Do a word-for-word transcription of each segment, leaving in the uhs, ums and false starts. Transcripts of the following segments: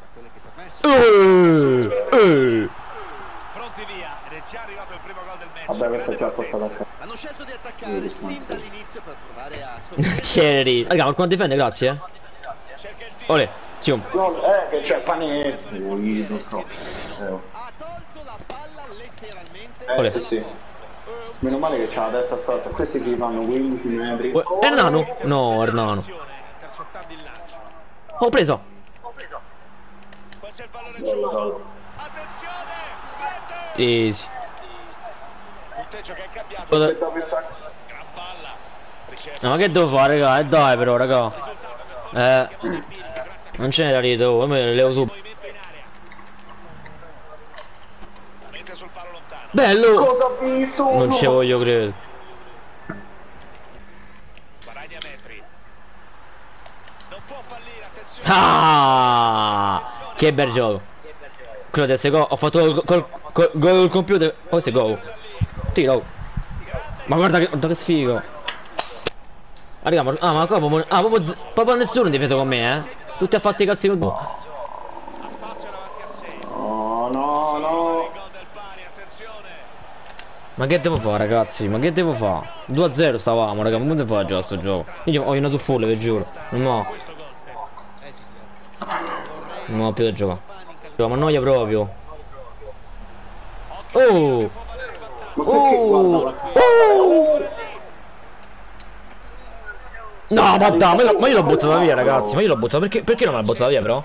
Uh, uh. Pronti via, ed è già arrivato il primo gol del match. Vabbè, questo è già portato a casa. Hanno scelto di attaccare sin dall'inizio per provare a Thierry. Raga, qualcuno difende, grazie. Ole, Zium. No, eh, che c'è Panetti. Ui, non so. Eh, ha tolto la palla letteralmente. eh Ole. sì, sì. Meno male che c'ha la testa storta. Questi si fanno quindici metri. Uh, Ernano? No, Ernano. Intercettando il lancio. Ho preso. Poi c'è il pallone giusto. Attenzione! Rete! Easy. Punteggio che è cambiato. Aspetta, aspetta. Gran palla. Riceve. No, ma che devo fare, raga? Eh dai però, raga. Eh. Non ce n'era rito, io me le levo su. Movimento in area. La mette sul palo lontano. Bello! Cosa ho visto? Non ci voglio credere. Guadagna metri. Non può fallire, attenzione. Ah! Che bel gioco. Quello del secondo. Ho fatto il col, col, gol col computer. Poi se go. Tiro. Ma guarda che, guarda che sfigo. Ah, raga, ma, ah, ma qua proprio, ah, proprio, z- proprio nessuno difende con me, eh. Tutti a fatti i cazzi con. Ha spazio davanti a sé. No, no, Il no. gol del pari, attenzione. Ma che devo fare, ragazzi? Ma che devo fare? due a zero stavamo, raga. Ma come devo fare a giocare sto gioco? Io ho una full, vi giuro. Non ho. Questo gol, Stefano. Non ho più da giocare. Ma noia proprio. Oh! Ma perché Oh! guarda la... Oh! No, ma dai, ma io, ma io l'ho buttata via, ragazzi. Ma io l'ho buttata. Perché, perché non me l'ha buttata via, però?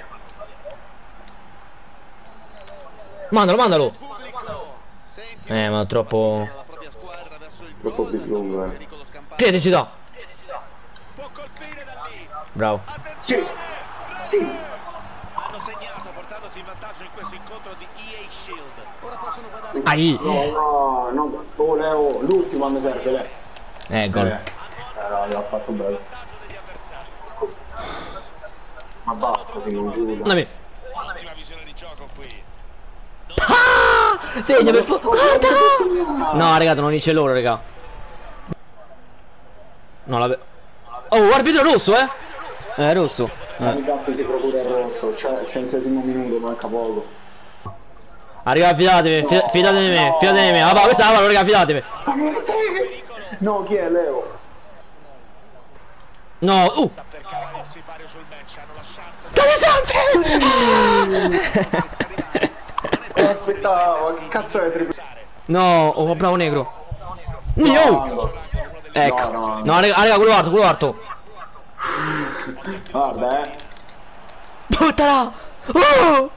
Mandalo, mandalo. Eh, ma troppo. La propria squadra verso il Troppo gol. più lungo, eh. Pericolo scampato. Criticità. Può colpire da lì. Bravo. Attenzione. Sì. Hanno segnato portandosi in vantaggio in questo incontro di E A Shield. Ora possono guardare. Ai. No, no, no. Oh, Leo, l'ultimo mi serve, lei. Eh, gol. Eh, no, l'ha fatto bello. Vantaggio degli avversari. Ma basta, si non giuro. Dammi. Ottima visione di gioco qui. Ah! Segna per favore. Guarda! No, raga, non dice loro, raga. No, la. Oh, arbitro rosso, eh? Eh, rosso. Ma Eh. il gatto ti procura il rosso, c'è centesimo minuto, manca poco. Arriva, fidatevi, fida- fidate di me, fidate di me. Ah, questa è la palla, raga, fidatevi. No, chi è Leo? No, uh. Sta per cavare il sipario sul match. Hanno la chance. Dove sempre? Eh, aspettavo, che cazzo è triplo? No, oh, bravo negro. Mio. Ecco. No, no. No, raga, raga, quello alto, quello alto. Guarda, eh. Buttala. Oh.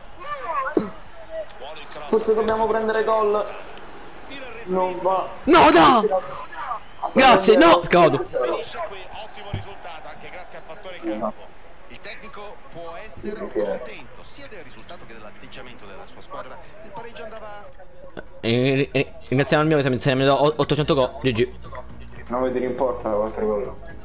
Tutti dobbiamo prendere gol. Non va. No, da. Grazie, no. Cado. Finisce qui, ottimo risultato anche grazie al fattore campo. Il tecnico può essere contento sia del risultato che dell'atteggiamento della sua squadra. Il pareggio andava. Ringraziamo il mio che se mi ha dato ottocento gol. G G. nove tiri in porta, quattro gol.